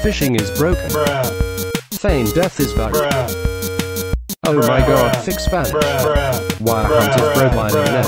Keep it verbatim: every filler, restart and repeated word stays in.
Fishing is broken. Bruh. Feign death is back. Bruh. Oh my Bruh. god, fix Spanish. Bruh. Wire Bruh. hunt is broke by no net.